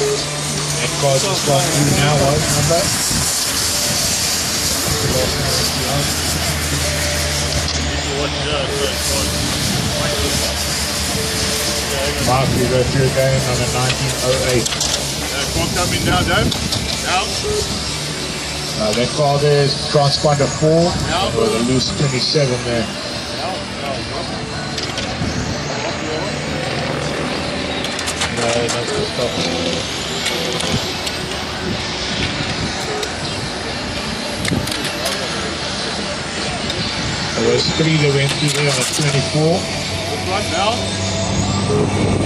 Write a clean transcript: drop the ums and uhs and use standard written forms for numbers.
That card just gone through now, what number? Mark, we go through again on a 1908. That card coming now, Dan? Now? That card there is transponder 4, with a loose 27 there. No, that's the stop. There was 3 that went through there on a 24. This one now?